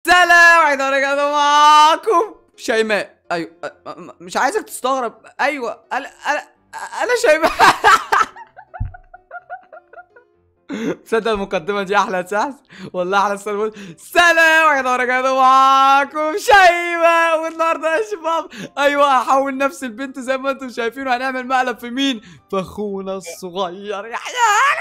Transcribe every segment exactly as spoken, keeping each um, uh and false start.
سلام عليكم، رجعنا معاكم شيماء. ايوه مش عايزك تستغرب. ايوه انا انا انا شيماء. تصدق المقدمة دي أحلى سحس والله، أحلى سلام. سلام عليكم، رجعنا معاكم شيماء. والنهارده يا شباب أيوه هحول نفس البنت زي ما أنتم شايفين، وهنعمل مقلب في مين؟ في أخونا الصغير يحيى.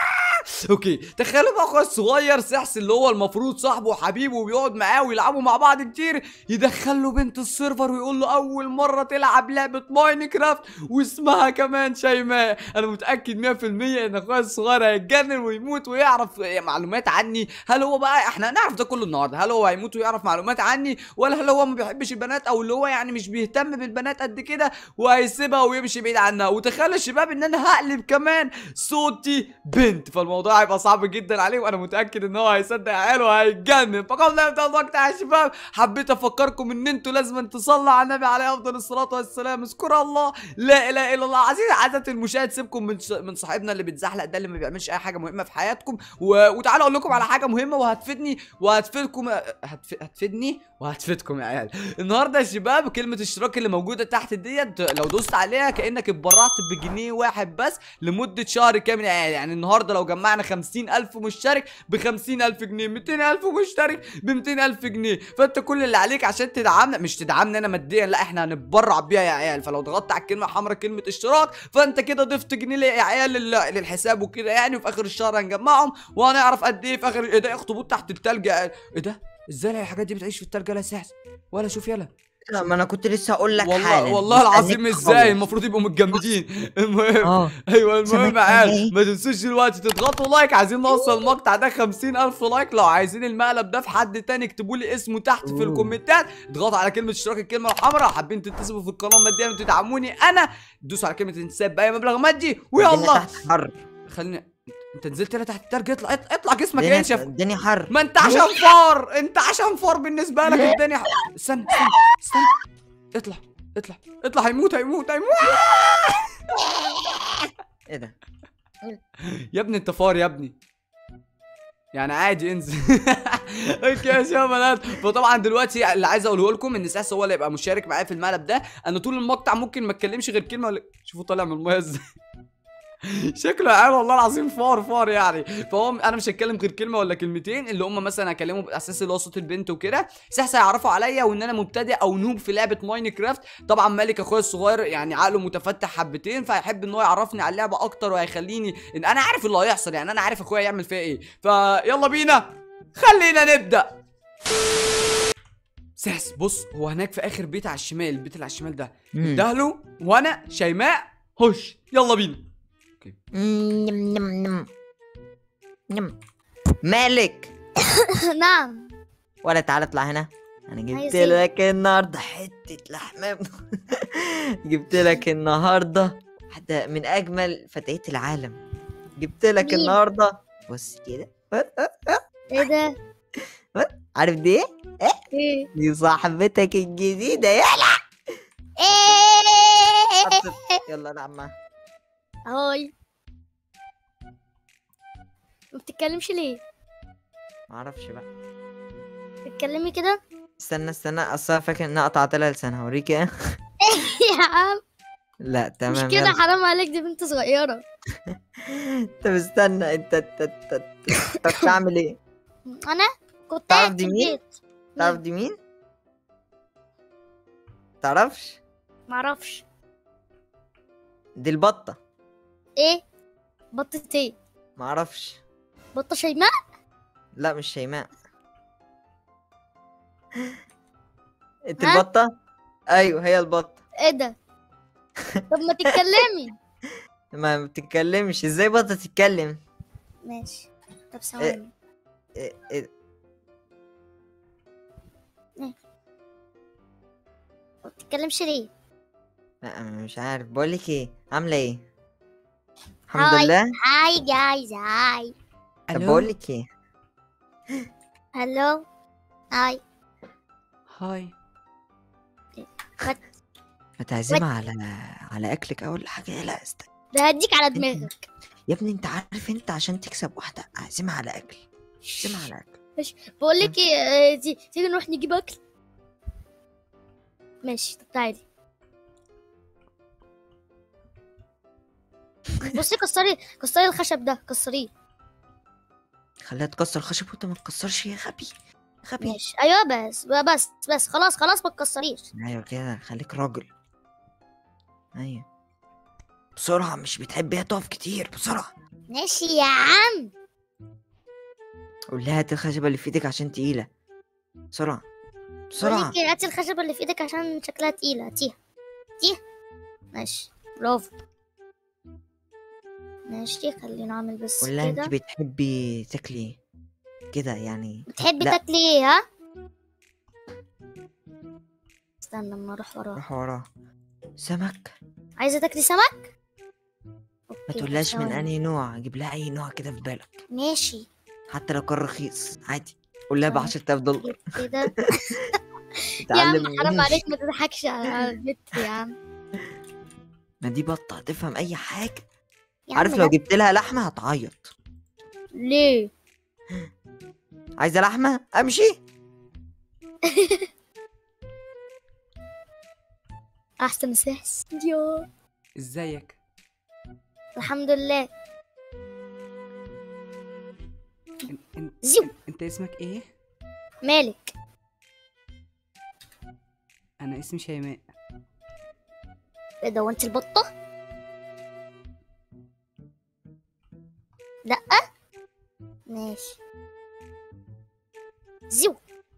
اوكي تخيلوا بقى اخويا الصغير سحس اللي هو المفروض صاحبه وحبيبه وبيقعد معاه ويلعبوا مع بعض كتير، يدخل له بنت السيرفر ويقول له اول مره تلعب لعبه ماينكرافت واسمها كمان شيماء. انا متاكد مية في المية ان اخويا الصغير هيتجنن ويموت ويعرف معلومات عني. هل هو بقى احنا هنعرف ده كله النهارده؟ هل هو هيموت ويعرف معلومات عني، ولا هل هو ما بيحبش البنات، او اللي هو يعني مش بيهتم بالبنات قد كده وهيسيبها ويمشي بعيد عنها؟ وتخيل يا شباب ان انا هقلب كمان صوتي بنت، فالموضوع هيبقى صعب جدا عليه، وانا متاكد ان هو هيصدق عياله وهيتجنن. فقبل ما نبدا الوقت يا شباب حبيت افكركم ان انتوا لازم تصلوا على النبي عليه افضل الصلاه والسلام. اذكر الله لا اله الا الله. عزيزي عزيزي المشاهد سيبكم من ش... من صاحبنا اللي بيتزحلق ده اللي ما بيعملش اي حاجه مهمه في حياتكم، و... وتعالوا اقول لكم على حاجه مهمه وهتفيدني وهتفيدكم. هتف... هتفيدني وهتفيدكم يا عيال. النهارده يا شباب كلمه اشتراك اللي موجوده تحت ديت لو دوست عليها كانك اتبرعت بجنيه واحد بس لمده شهر كامل يا عيال. يعني النهارده لو جمعنا خمسين ألف مشترك ب خمسين ألف جنيه، ميتين ألف مشترك ب ميتين ألف جنيه، فانت كل اللي عليك عشان تدعمنا، مش تدعمنا انا ماديا، لا احنا هنتبرع بيها يا عيال. فلو ضغطت على الكلمه الحمراء كلمه اشتراك فانت كده ضفت جنيه يا عيال للحساب وكده يعني، وفي اخر الشهر هنجمعهم وهنعرف قد ايه في اخر. ايه ده اخطبوط تحت التلج؟ ايه ده ازاي الحاجات دي بتعيش في التلج؟ لا سحس ولا شوف يلا. لا ما انا كنت لسه هقول لك والله حالا. والله العظيم ازاي المفروض يبقوا متجمدين. المهم اه ايوه المهم يا عيال ايه ما تنسوش دلوقتي تضغطوا لايك. عايزين نوصل المقطع ده خمسين ألف لايك. لو عايزين المقلب ده في حد تاني اكتبوا لي اسمه تحت في الكومنتات. اضغطوا على كلمه اشتراك الكلمه الحمراء. حابين تنتسبوا في القناه ماديا وتدعموني انا دوسوا على كلمه انتساب باي مبلغ مادي ويلا. تحت حر. خليني انت نزلت هنا تحت التلج. اطلع اطلع جسمك الدنيا ينشف. الدنيا حر. ما انت عشان فار، انت عشان فار بالنسبه لك الدنيا ح... استنى استنى استنى اطلع اطلع اطلع. هيموت هيموت هيموت. ايه ده يا ابني انت فار يا ابني، يعني عادي انزل. اوكي يا شباب. فطبعا دلوقتي اللي عايز اقوله لكم ان ساس هو اللي يبقى مشارك معايا في المقلب ده. انا طول المقطع ممكن ما اتكلمش غير كلمه ولا... شوفوا طالع من الميه ازاي. شكله عيال والله العظيم فار فار يعني. فهو انا مش هتكلم غير كلمه ولا كلمتين اللي هم مثلا هكلمه باساس اللي هو صوت البنت وكده. سحس هيعرفوا عليا وان انا مبتدئ او نوب في لعبه ماينكرافت. طبعا مالك اخويا الصغير يعني عقله متفتح حبتين، فهيحب ان هو يعرفني على اللعبه اكتر وهيخليني ان انا عارف اللي هيحصل. يعني انا عارف اخويا يعمل فيها ايه. فيلا بينا خلينا نبدا. سحس بص هو هناك في اخر بيت على الشمال، البيت اللي على الشمال ده اندهله وانا شيماء هش. يلا بينا. نم نم نم نم. مالك؟ نعم. ولا تعالى اطلع هنا. انا جبت عايز ايه؟ لك النهارده حته لحمه. جبت لك النهارده واحده من اجمل فتيات العالم. جبت لك مين؟ النهارده بص كده. ايه ده؟ عارف دي ايه؟ ايه؟ دي صاحبتك الجديده. يلا ايه؟ يلا نعم معاها. هاي. ما بتتكلمش ليه؟ معرفش بقى. تتكلمي كده. استنى استنى اصلا فاكر ان انا قطعت لها لسانها. اوريك ايه؟ يا عم لا تمام مش كده، يلا. حرام عليك، دي بنت صغيرة. طب استنى انت انت انت انت بتعمل ايه؟ انا كنت تعرف قاعد دي في مين؟ البيت. تعرف دي مين؟ تعرفش؟ معرفش. دي البطة. ايه؟ بطة ايه؟ معرفش. بطة شيماء؟ لا مش شيماء. انت ها؟ البطة؟ ايوه هي البطة. ايه ده؟ طب ما تتكلمي. ما بتتكلمش ازاي بطة تتكلم؟ ماشي. طب ثواني. إيه إيه. ما بتتكلمش ليه؟ لا أنا مش عارف. بقولك ايه عاملة ايه؟ الحمد هاي. لله. هاي جايز هاي. طب بقولك ايه؟ هلو. هاي. هاي. ما تعزمها على على اكلك اول حاجة. لا استنى. ده هديك على دماغك. يا ابني انت عارف انت عشان تكسب واحدة اعزمها على اكل. اعزمها على اكل. ماشي. بقول لك ايه، آه، تي- تيجي نروح نجيب اكل. ماشي، طب تعالي. بصي، كسري كسري الخشب ده، كسريه. خليها تكسر خشب وانت ما تكسرش يا غبي. غبي. ماشي، ايوه، بس بس بس خلاص خلاص، ما تكسريش. ايوه كده، خليك راجل. ايوه بسرعة، مش بتحبيها تقف كتير، بسرعة. ماشي يا عم. قول لها هات الخشبة اللي في ايدك عشان تقيلة. بسرعة بقول بسرعة. لك ايه، هاتي الخشبة اللي في ايدك عشان شكلها تقيلة، هاتيها. هاتيها. ماشي، برافو. ماشي، خلينا نعمل بس قول لها انت كده. بتحبي تاكلي كده يعني. بتحبي لا، تاكلي ايه؟ ها، استنى اما اروح وراها. روح وراه. سمك. عايزة تاكلي سمك؟ ما اوكي، تقولهاش من ثواني. انهي نوع، جيب لها اي نوع كده في بالك، ماشي، حتى لو كان رخيص عادي. قول لها ب ثواني. عشرة آلاف دولار. جيب كده. يا عم اتعلم حرام مني. عليك، ما تضحكش على البت يا عم. ما دي بطة هتفهم اي حاجة. يا عم عارف لو لا. جبت لها لحمة هتعيط. ليه؟ عايزة لحمة امشي. احسن مساحس يو. ازيك؟ الحمد لله. إن... إن... زيو. إن... انت اسمك ايه؟ مالك؟ انا اسمي شيماء. ايه ده، وانت البطة؟ لا. ماشي. زيو.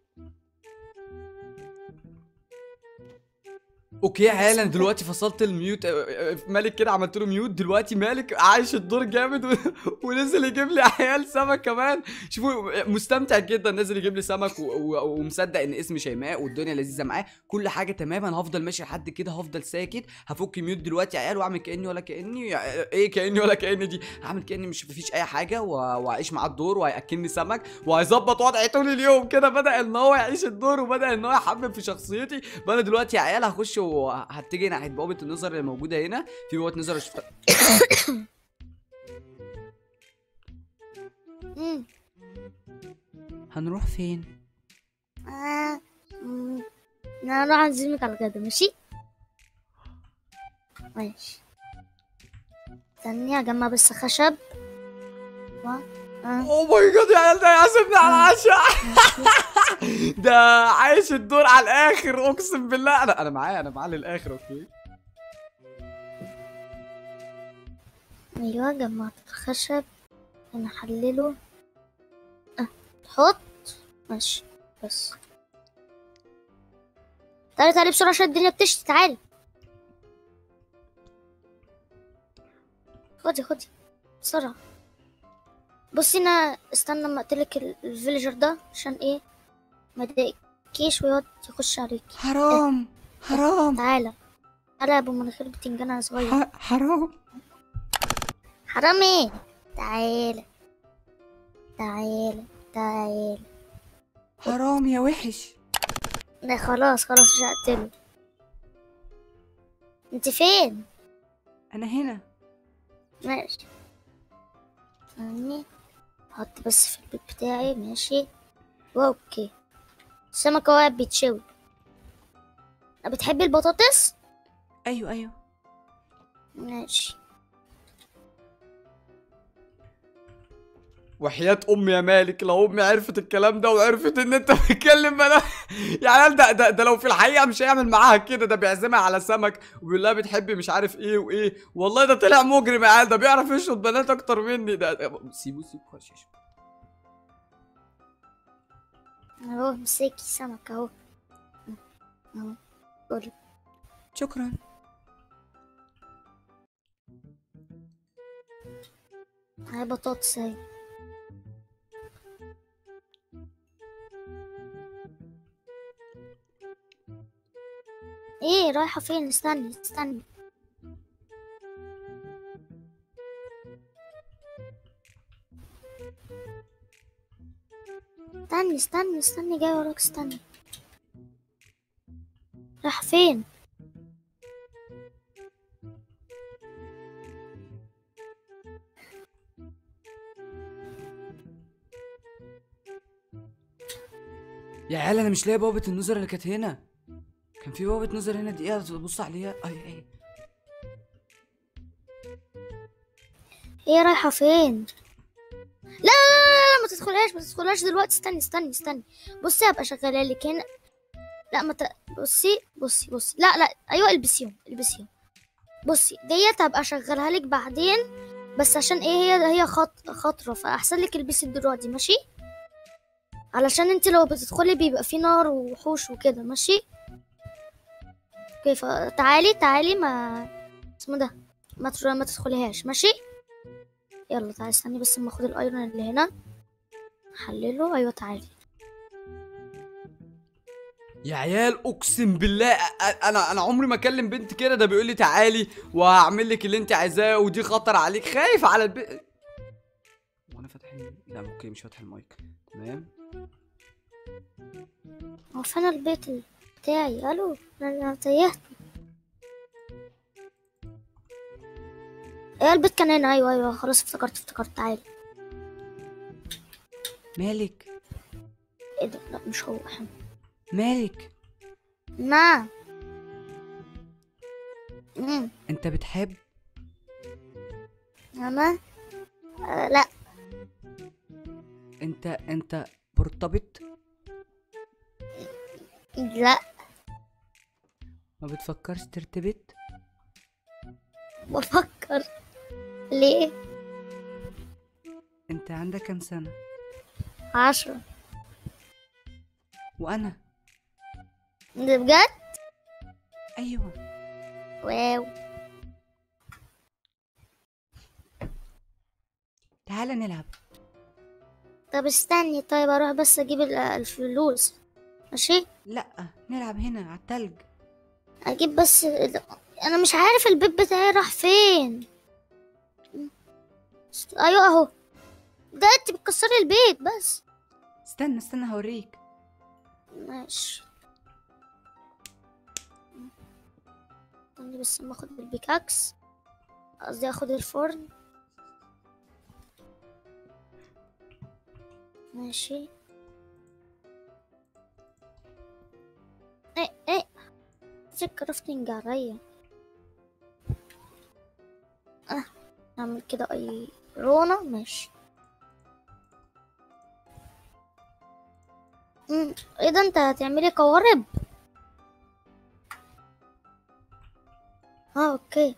اوكي يا عيال، انا دلوقتي فصلت الميوت. آه، آه، مالك كده عملت له ميوت. دلوقتي مالك عايش الدور جامد و... ونزل يجيب لي عيال سمك كمان. شوفوا، مستمتع جدا، نزل يجيب لي سمك و... و... ومصدق ان اسمي شيماء والدنيا لذيذه معاه، كل حاجه تمام. انا هفضل ماشي لحد كده، هفضل ساكت، هفك ميوت دلوقتي يا عيال واعمل كاني ولا كاني. ايه كاني ولا كاني دي؟ هعمل كاني مش مفيش اي حاجه و... واعيش معاه الدور، وهياكلني سمك وهيظبط وضعي طول اليوم كده. بدا ان هو يعيش الدور وبدا ان هو يحبب في شخصيتي. فانا دلوقتي يا عيال هخش وهتجي ناحيه بوابه النظر اللي موجوده هنا. في بوابه نظر شفتها. امم هنروح فين؟ آه. مم. انا هروح اعزمك على الغدا، ماشي؟ ماشي. استني اجمع بس خشب. و... آه. اوه ماي جاد يا عيال، ده يعزمني على العشاء. ماشي. ده عايش الدور على الاخر، اقسم بالله. انا انا معاه انا معاه للاخر. اوكي ايوه، جمعت الخشب. انا احلله. اه، تحط. ماشي. بس تعالي تعالي بسرعة عشان الدنيا بتشتي، تعالي. خدي خدي بسرعة. بصي، انا استنى اما اقتلك ال- الفيليجر ده، عشان ايه؟ ما يضايقكيش ويقعد يخش عليكي. حرام حرام تعالى تعالى يا ابو مناخير بتنجان، انا صغير. ح- حرام. حرام ايه؟ تعالى تعالى تعالى. حرام يا وحش. لا خلاص خلاص، مش هقتله. انت فين؟ انا هنا. ماشي. استني احط بس في البيت بتاعي. ماشي. اوكي. السمكة واقف بيتشوي. بتحبي البطاطس؟ ايوه ايوه. ماشي. وحياة امي يا مالك، لو امي عرفت الكلام ده وعرفت ان انت بتتكلم بلا يا عيال، ده, ده ده لو في الحقيقه مش هيعمل معاها كده. ده بيعزمها على سمك وبيقول لها بتحبي مش عارف ايه وايه. والله ده طلع مجرم يا عيال، ده بيعرف يشرب بنات اكتر مني. ده, ده سيبوا سيبوا خشيش. اهو مسكي سمك اهو. اهو كل. شكرا. هاي بطاطس اهي. ايه رايحة فين؟ استني استني. استني استني استني، جاي وراك، استني. رايحة فين؟ يا عيال انا مش لاقي بوابه النظر اللي كانت هنا. كان في بوابه نظر هنا، دقيقه بص عليها. اي اي هي رايحة فين؟ لا لا لا لا، ما تدخلهاش ما تدخلهاش دلوقتي، استني استني استني. بصي هبقى شغالة لك هنا. لا ما ت... بصي بصي بصي لا لا ايوه البسيهم البسيهم. بصي ديت هبقى اشغلها لك بعدين، بس عشان ايه هي هي خط... خطرة، فاحسن لك البسي دلوقتي ماشي، علشان انت لو بتدخلي بيبقى في نار ووحوش وكده ماشي. اوكي فتعالي تعالي ما اسمه ده ما تر... ما تدخليهاش ماشي. يلا تعالي استني بس اما اخد الايرون اللي هنا حلله. ايوه تعالي. يا عيال اقسم بالله أ- انا انا عمري ما اكلم بنت كده. ده بيقول لي تعالي وهعمل لك اللي انت عايزاه ودي خطر عليك، خايف على البنت. وانا فاتح ال- لا اوكي مش فاتح المايك. تمام. هو فين البيت ال- بتاعي؟ الو انا أنا تيهت. ايه البيت كان هنا. ايوه ايوه خلاص افتكرت افتكرت. تعالي. مالك ايه ده؟ لا مش هو. احنا مالك نعم. امم انت بتحب؟ انا آه لا. انت انت مرتبط؟ لا ما بتفكرش ترتبط؟ بفكر. ليه؟ انت عندك كام سنة؟ عشرة. وانا ده بجد؟ ايوه. واو. تعالى نلعب. طب استني طيب اروح بس اجيب ال- الفلوس ماشي. لا نلعب هنا على التلج. اجيب بس ال- انا مش عارف البيت بتاعي راح فين. ايوه اهو. ده انت بتكسري البيت بس. استنى استنى هوريك. ماشي. استني بس اما اخد البيكاكس، قصدي اخد الفرن. ماشي. ايه ايه الكرافتنج عليا. اه نعمل كده اي رونة ماشي. امم ايه ده انت هتعملي قوارب؟ اه اوكي.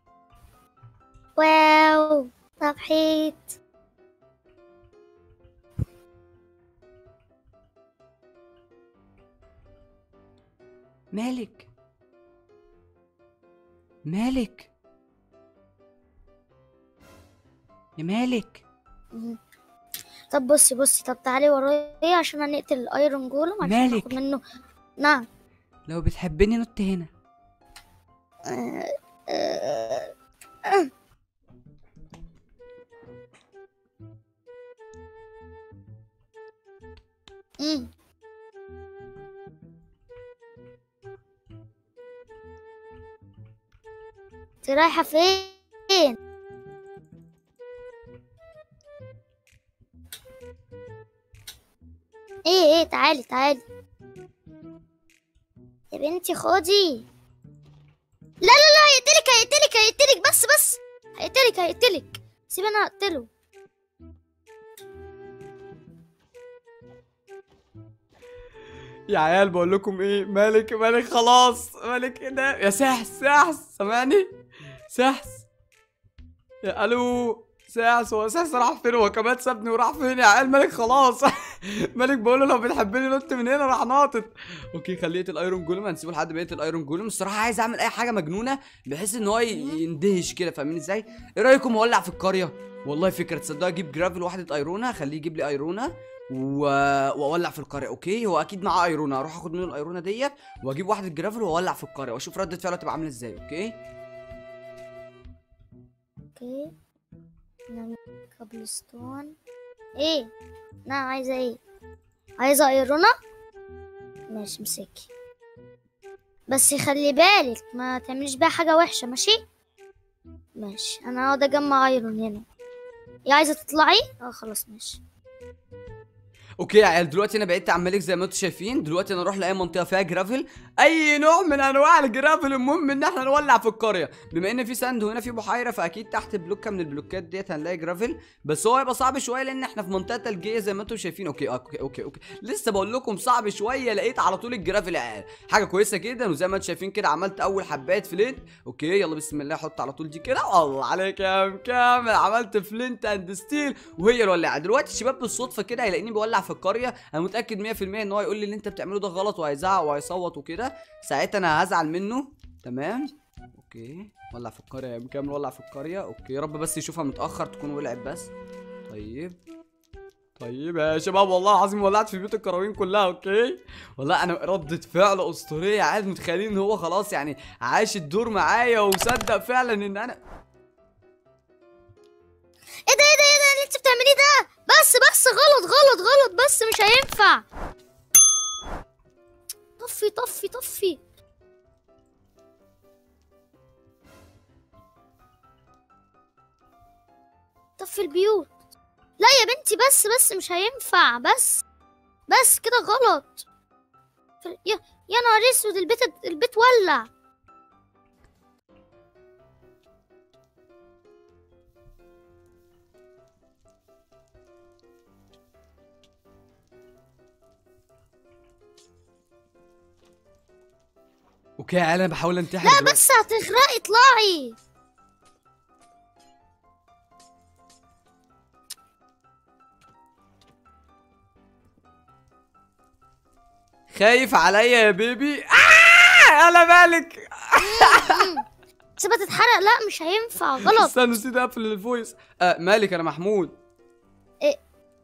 واو طبحيت. مالك مالك يا مالك. مم. طب بصي بصي طب تعالي ورايا عشان هنقتل الايرون جولم عشان مالك؟ ناخد منه. نعم. لو بتحبني نط هنا. آه، آه، آه. مم. انت رايحة فين؟ ايه ايه تعالي تعالي يا بنتي خدي. لا لا لا هيقتلك هيقتلك هيقتلك بس بس هيقتلك هيقتلك. سيب انا اقتله. يا عيال بقول لكم ايه، مالك مالك خلاص. مالك ايه ده يا سحس؟ سحس سامعني؟ سحس يا الو سحس. هو سحس راح فين؟ هو كمان سابني وراح فين يا عيال؟ مالك خلاص. مالك بقول له لو بتحبني نط من هنا، راح ناطط. اوكي خليت الايرون جولم، هنسيبه لحد بقيه الايرون جولم. الصراحه عايز اعمل اي حاجه مجنونه بحيث ان هو ي- يندهش كده، فاهمين ازاي؟ ايه رايكم اولع في القريه؟ والله فكره تصدق، اجيب جرافل واحده ايرونه، خليه يجيب لي ايرونه و... واولع في القريه. اوكي هو اكيد معاه ايرونه، اروح اخد منه الايرونه ديت واجيب واحده جرافل واولع في القريه واشوف رده فعله تبقى عامله ازاي. اوكي اوكي نعمل كابلستون. ايه نعم عايزة ايه؟ عايزة ايرونة؟ ماشي امسكي، بس خلي بالك ما تعمليش بيها حاجة وحشة ماشي؟ ماشي انا هقعد اجمع ايرون هنا. يا عايزة تطلعي؟ اه خلاص ماشي. اوكي يا عيال، دلوقتي انا بقيت عمالك زي ما انتم شايفين. دلوقتي انا اروح لاي منطقه فيها جرافل، اي نوع من انواع الجرافل، المهم ان احنا نولع في القريه. بما ان في ساند وهنا في بحيره، فاكيد تحت بلوكه من البلوكات ديت هنلاقي جرافل، بس هو هيبقى صعب شويه لان احنا في منطقه ثلجيه زي ما انتم شايفين. اوكي اوكي اوكي اوكي لسه بقول لكم صعب شويه، لقيت على طول الجرافل يا عيال، حاجه كويسه جدا. وزي ما انتم شايفين كده عملت اول حبايه فلينت. اوكي يلا بسم الله، حط على طول دي كده. الله عليك يا مكامل، عملت فلينت اند ستيل وهي الولاعه. دلوقتي الشباب بالصدفه كده هيلاقيني بولع في القريه، انا متاكد مية في المية ان هو هيقول لي اللي انت بتعمله ده غلط، وهيزعق وهيصوت وكده. ساعتها انا هزعل منه. تمام اوكي، ولع في القريه يا مكامل، ولع في القريه. اوكي يا رب بس يشوفها متاخر تكون ولعت بس. طيب طيب يا شباب، والله العظيم ولعت في بيوت الكراوين كلها. اوكي والله انا ردة فعل اسطوريه يا عيال، متخيلين ان هو خلاص يعني عاش الدور معايا وصدق فعلا ان انا ايه ده ايه ده ايه ده اللي انت بتعمليه ده؟ بس بس غلط غلط غلط، بس مش هينفع. طفي طفي طفي. طفي البيوت. لا يا بنتي، بس بس مش هينفع، بس بس كده غلط. يا يا نهار اسود، البيت البيت ولع. اوكي يا عيال انا بحاول انتحر لا دلوقتي. بس هتغرقي، اطلعي. خايف عليا يا بيبي؟ آه انا مالك. سيبها تتحرق. لا مش هينفع، غلط. استنى نسيت اقفل الفويس. آه مالك؟ انا محمود. إيه؟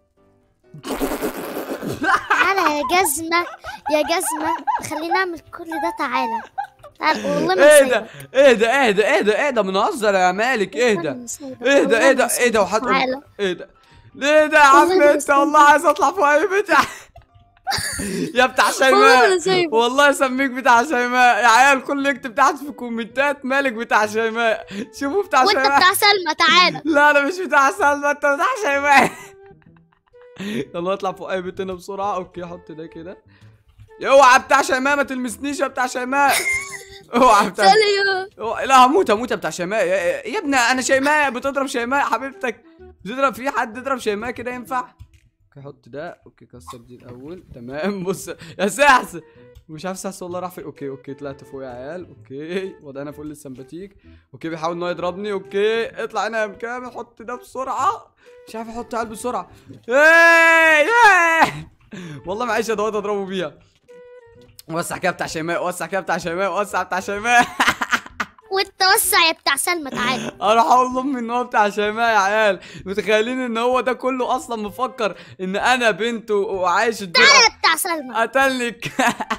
تعالى يا جزمة يا جزمة، خلينا نعمل كل ده. تعالى تعالى والله ما ايه ده ايه ده ايه ده ايه ده ايه ده بنهزر يا مالك؟ ايه ده ايه ده ايه ده ايه ده وحط تعالى. ايه ده ليه ده يا عم انت؟ والله عايز اطلع فوق اي بتاع. يا بتاع شيماء، والله اسميك بتاع شيماء يا عيال. كل يكتب تحت في الكومنتات مالك بتاع شيماء. شوفوا بتاع وانت شيماء. بتاع سلمى. تعالى. لا انا مش بتاع سلمى، انت بتاع شيماء. يلا اطلع فوق اي بيت هنا بسرعه. اوكي حط ده كده. اوعى بتاع شيماء ما تلمسنيش يا بتاع شيماء. اوعى بتاع أوعى. لا هموت هموت يا بتاع شيماء. يا, يا ابني انا شيماء بتضرب شيماء حبيبتك. بتضرب في حد يضرب شيماء كده ينفع؟ اوكي حط ده. اوكي كسر دي الاول. تمام بص يا سحس، مش عارف سحس والله راح فين. اوكي اوكي طلعت فوق يا عيال. اوكي وضعنا فوق السمباتيك. اوكي بيحاول ان هو يضربني. اوكي اطلع هنا يا مكامل، حط ده بسرعه. مش عارف احط عيال بسرعه. ايه والله معيش ادوات اضربه بيها. وسع كده بتاع شيماء، وسع كده بتاع شيماء، وسع بتاع شيماء. وانت وسع يا بتاع سلمى. تعالى. اروح اقول لامي ان هو بتاع شيماء يا عيال. متخيلين ان هو ده كله اصلا مفكر ان انا بنته وعايش الدور؟ تعالى يا بتاع سلمى. قتلك.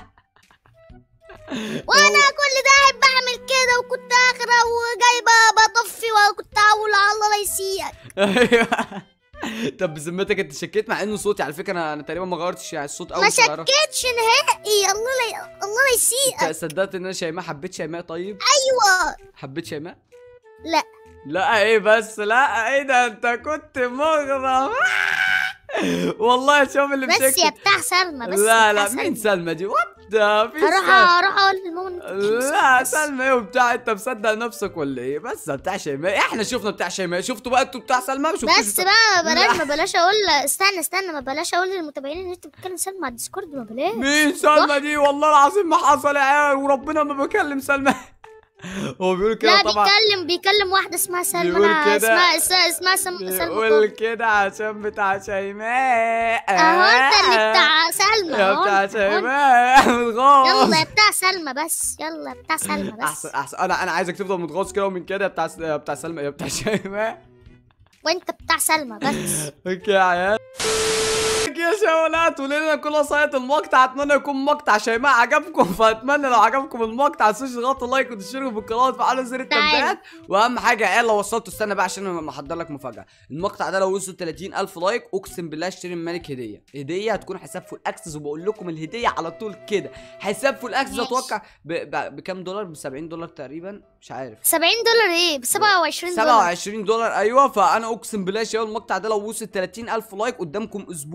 وانا كل ده قاعد بعمل كده، وكنت اخره وجايبه بطفي، وكنت اقول على الله لا يسيئك. ايوه. طب بذمتك انت شكيت؟ مع انه صوتي على فكره انا انا تقريبا ما غيرتش يعني الصوت قوي. ما شكيتش نهائي. الله لا الله لا يسيئك. صدقت ان انا شيماء؟ حبيت شيماء؟ طيب ايوه. حبيت شيماء؟ لا لا ايه بس؟ لا ايه ده؟ انت كنت مغرم. والله شوف اللي بس مشكل. يا بتاع سلمى بس. لا لا مين سلمى دي؟ وات ده في اروح اروح اقول لماما. لا سلمى ايه وبتاع؟ انت مصدق نفسك ولا ايه؟ بس بتاع شيماء احنا شفنا بتاع شيماء، شفتوا بقى انتوا بتاع سلمى؟ ما شفتوش بس بقى بلاش، ما بلاش اقول. استنى استنى ما بلاش اقول للمتابعين ان انت بتتكلم سلمى على الديسكورد. ما بلاش. مين سلمى دي؟ والله العظيم ما حصل يا عيال، وربنا ما بكلم سلمى. هو بيقول كده لا طبعا. بيتكلم بيكلم واحده اسمها سلمى. بيقول أنا كده. اسمها اسمها اسمها سلمى. بيقول كده عشان بتاع شيماء. اهو انت اللي بتاع سلمى. يا أهو بتاع أنت. شيماء متغاظ. يلا يا بتاع سلمى بس. يلا يا بتاع سلمى بس. احسن احسن. انا انا عايزك تفضل متغاظ كده ومن كده يا بتاع يا بتاع سلمى يا بتاع شيماء. وانت بتاع سلمى بس. اوكي يا عيال. يا شوالات ولينا كل صاية المقطع. اتمنى يكون مقطع شيماء عجبكم، فاتمنى لو عجبكم المقطع تنسوش تضغطوا لايك وتشتركوا في القناه وتفعلوا زر التنبيهات. واهم حاجه يا عيال لو وصلتوا، استنى بقى عشان انا محضر لك مفاجاه. المقطع ده لو وصل ثلاثين ألف لايك اقسم بالله اشتري من مالك هديه. هديه هتكون حساب فول اكسس، وبقول لكم الهديه على طول كده. حساب فول اكسس اتوقع بكام دولار؟ ب سبعين دولار تقريبا، مش عارف. سبعين دولار ايه؟ ب سبعة وعشرين دولار. سبعة وعشرين دولار ايوه. فانا اقسم بالله يا شباب المقطع ده لو وصل ثلاثين ألف لايك قدامكم اسبوع كامل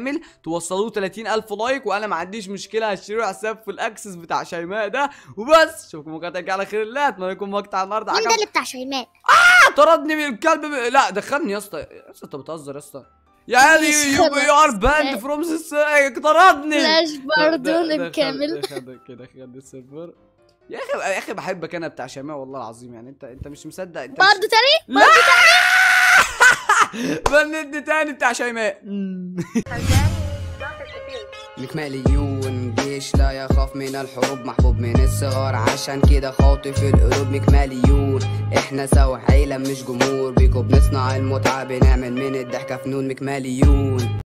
كامل توصلوه ثلاثين ألف لايك، وانا ما عنديش مشكله هشتري حساب في الاكسس بتاع شيماء ده وبس. اشوفكم مقاطع على خير الله. اتمنى يكون مقطع النهارده مين ده عجبكم. اللي بتاع شيماء؟ طردني من الكلب ب... لا دخلني يا اسطى يا اسطى، انت بتهزر يا اسطى يا علي. ماشي يو خلاص. يو ار باند فروم طردني. فلاش برضه ده- ده- نكمل. ده- ده- كده خد السيرفر يا اخي. يا اخي بحبك انا بتاع شيماء والله العظيم، يعني انت انت مش مصدق انت برضه تاني؟ لا بندي تاني بتاع شيماء. مكماليون جيش لا يخاف من الحروب، محبوب من الصغار عشان كده خاطف القلوب. مكماليون احنا سوا عيلة مش جمهور، بيكو بنصنع المتعة، بنعمل من الضحكة فنون. مكماليون